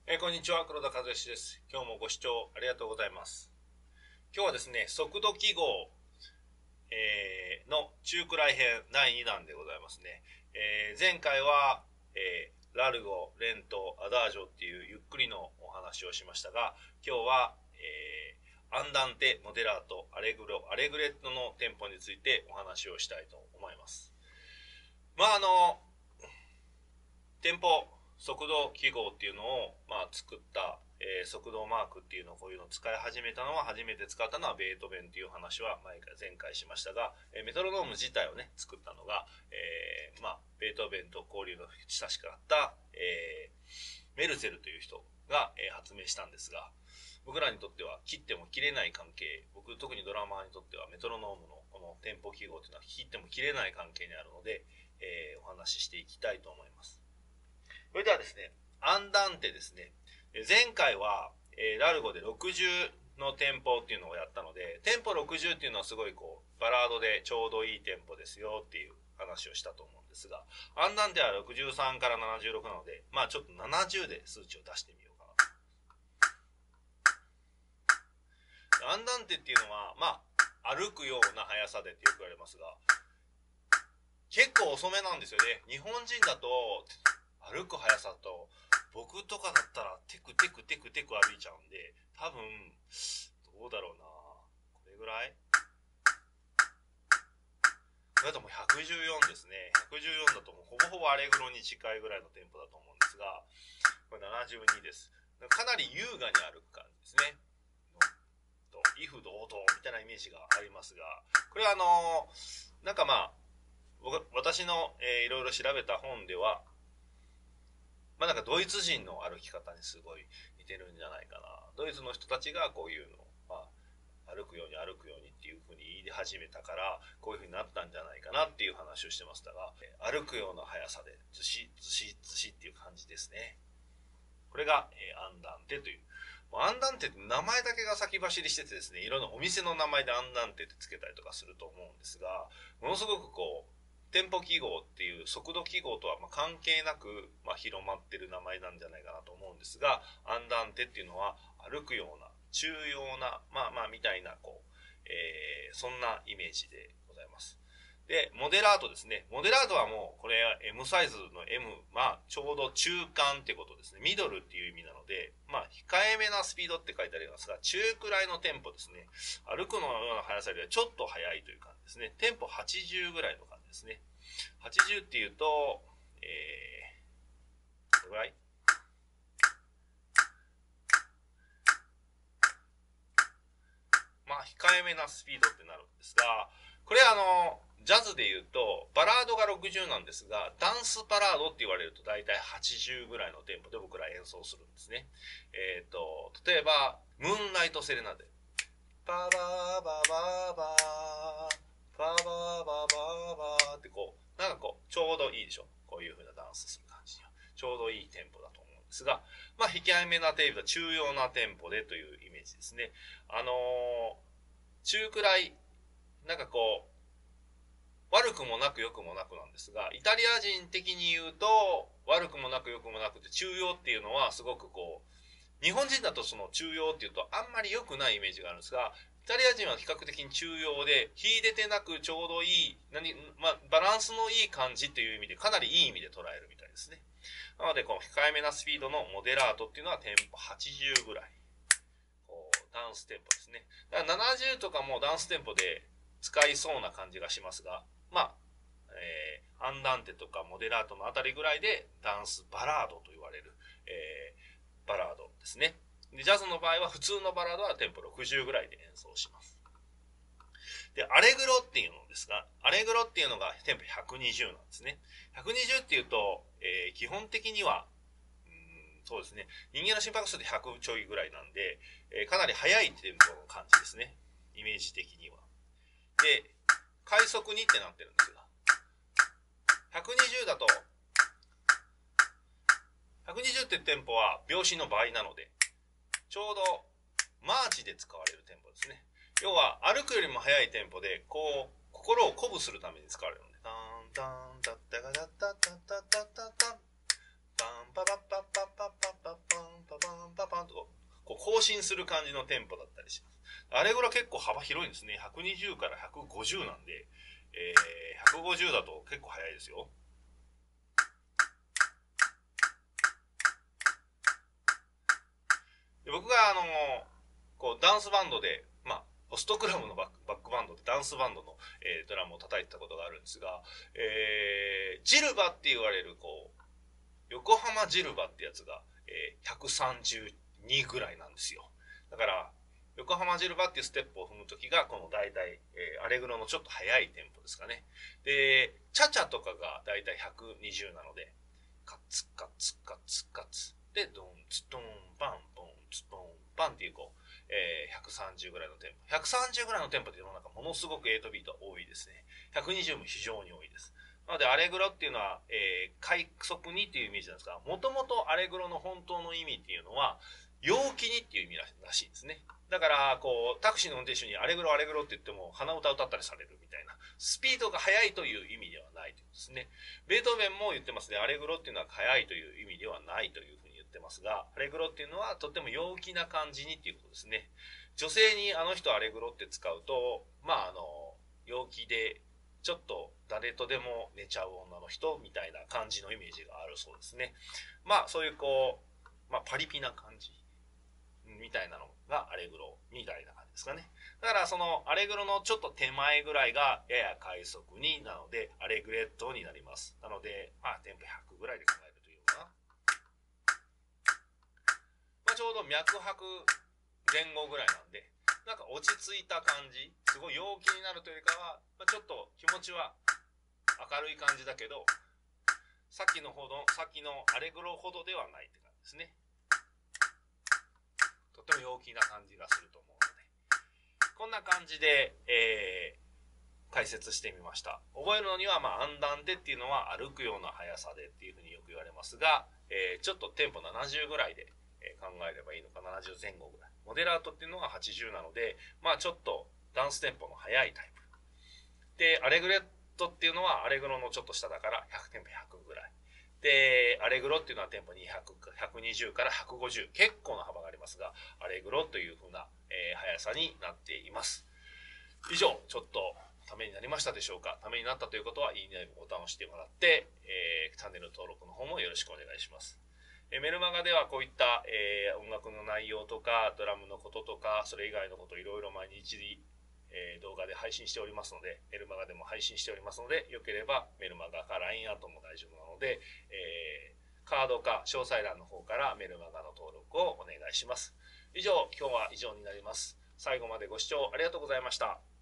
こんにちは、黒田和義です。今日もご視聴ありがとうございます。今日はですね、速度記号、の中くらい編第2弾でございますね。前回は、ラルゴ、レント、アダージョっていうゆっくりのお話をしましたが、今日は、アンダンテ、モデラート、アレグレットのテンポについてお話をしたいと思います。テンポ速度記号っていうのを、作った、速度マークっていうのをこういうのを使い始めたのは、初めて使ったのはベートーベンっていう話は前回しましたが、メトロノーム自体をね、作ったのが、ベートーベンと交流の親しかった、メルゼルという人が、発明したんですが、僕らにとっては切っても切れない関係、特にドラマーにとってはメトロノームのこのテンポ記号っていうのは切っても切れない関係にあるので、お話ししていきたいと思います。それではですね、アンダンテですね。前回は、ラルゴで60のテンポっていうのをやったので、テンポ60っていうのはすごいバラードでちょうどいいテンポですよっていう話をしたと思うんですが、アンダンテは63から76なので、ちょっと70で数値を出してみようかな。アンダンテっていうのは、歩くような速さでってよく言われますが、結構遅めなんですよね。日本人だと、歩く速さと、僕とかだったらテクテク歩いちゃうんで、多分、どうだろうな。これぐらいこれだともう114ですね。114だともうほぼほぼアレグロに近いぐらいのテンポだと思うんですが、これ72です。かなり優雅に歩く感じですね。威風堂々みたいなイメージがありますが、これは私の、いろいろ調べた本では、ドイツ人の歩き方にすごい似てるんじゃないかな。ドイツの人たちがこういうのを、歩くようにっていう風に言い始めたから、こういう風になったんじゃないかなっていう話をしてましたが、歩くような速さで、ずしっていう感じですね。これが、アンダンテという。アンダンテって名前だけが先走りしててですね、いろんなお店の名前でアンダンテってつけたりとかすると思うんですが、ものすごくテンポ記号っていう速度記号とは関係なく、広まってる名前なんじゃないかなと思うんですが、アンダンテっていうのは歩くような、中庸な、みたいな、そんなイメージでございます。で、モデラートですね。モデラートはもう、これ M サイズの M、ちょうど中間ってことですね。ミドルっていう意味なので、控えめなスピードって書いてありますが、中くらいのテンポですね。歩くのような速さよりはちょっと速いという感じですね。テンポ80ぐらいの感じですね。80っていうと、どれぐらい控えめなスピードってなるんですが、これジャズで言うと、バラードが60なんですが、ダンスバラードって言われると大体80ぐらいのテンポで僕ら演奏するんですね。例えば、ムーンライトセレナデ。ババーババーバー、ババーババーバーってちょうどいいでしょ。こういう風なダンスする感じには。ちょうどいいテンポだと思うんですが、控えめなテンポ、中庸なテンポでというイメージですね。中くらい、悪くもなく良くもなくなんですが、イタリア人的に言うと、悪くもなく良くもなくて、中庸っていうのはすごく日本人だとその中庸っていうとあんまり良くないイメージがあるんですが、イタリア人は比較的に中庸で、秀でてなくちょうどいい、バランスのいい感じという意味で、かなりいい意味で捉えるみたいですね。なので、この控えめなスピードのモデラートっていうのはテンポ80ぐらい。ダンステンポですね。だから70とかもダンステンポで使いそうな感じがしますが、アンダンテとかモデラートのあたりぐらいでダンスバラードと言われる、バラードですね。で、ジャズの場合は普通のバラードはテンポ60ぐらいで演奏します。で、アレグロっていうのですが、アレグロっていうのがテンポ120なんですね。120っていうと、基本的には、そうですね。人間の心拍数で100ちょいぐらいなんで、かなり速いテンポの感じですね。イメージ的には。で、快速にってなってるんですが、120だと、120ってテンポは拍子の倍なので、ちょうどマーチで使われるテンポですね。要は歩くよりも速いテンポで、心を鼓舞するために使われるので、タンタンタッタガタッタッタッタッタッタッタン、パンパパッパッパッパッパッパッパンパパ更新する感じのテンポだったりします。アレグロ結構幅広いんですね。120から150なんで、150だと結構速いですよ。で僕がこうダンスバンドで、ホストクラブのバックバンドでダンスバンドの、ドラムを叩いてたことがあるんですが、ジルバって言われるこう横浜ジルバってやつが、132ぐらいなんですよ。だから横浜ジルバっていうステップを踏むときがこの大体、アレグロのちょっと速いテンポですかね。でチャチャとかが大体120なので、カツカツカツカツでドンツドンバンボンツドンバンっていうこう、130ぐらいのテンポ。130ぐらいのテンポって世の中ものすごく8ビート多いですね。120も非常に多いです。なのでアレグロっていうのは、快速にっていうイメージなんですが、もともとアレグロの本当の意味っていうのは陽気にっていう意味らしいんですね。だからこうタクシーの運転手にアレグロアレグロって言っても鼻歌歌ったりされるみたいな、スピードが速いという意味ではないということですね。ベートーベンも言ってますね。アレグロっていうのは速いという意味ではないというふうに言ってますが、アレグロっていうのはとっても陽気な感じにっていうことですね。女性にあの人アレグロって使うと、陽気でちょっと誰とでも寝ちゃう女の人みたいな感じのイメージがあるそうですね。そういうこう、パリピな感じみたいなのがアレグロみたいな感じですかね。だからそのアレグロのちょっと手前ぐらいがやや快速になのでアレグレットになります。なのでテンポ100ぐらいで考えるというかな。ちょうど脈拍前後ぐらいなんで、なんか落ち着いた感じ、すごい陽気になるというよりかは、ちょっと気持ちは明るい感じだけど、さっきのアレグロほどではないって感じですね。とても陽気な感じがすると思うので、こんな感じで、解説してみました。覚えるのには、アンダンテっていうのは歩くような速さでっていうふうによく言われますが、ちょっとテンポ70ぐらいで考えればいいのか、70前後ぐらい。モデラートっていうのが80なので、ちょっとダンステンポの速いタイプ。で、アレグレットっていうのはアレグロのちょっと下だから100テンポ100ぐらい。で、アレグロっていうのはテンポ200、120から150。結構な幅がありますが、アレグロという風な、速さになっています。以上、ちょっとためになりましたでしょうか。ためになったということは、いいねボタンを押してもらって、チャンネル登録の方もよろしくお願いします。メルマガではこういった、音楽の内容とかドラムのこととかそれ以外のこといろいろ毎日、動画で配信しておりますので、メルマガでも配信しておりますので、よければメルマガか LINE アートも大丈夫なので、カードか詳細欄の方からメルマガの登録をお願いします。以上、今日は以上になります。最後までご視聴ありがとうございました。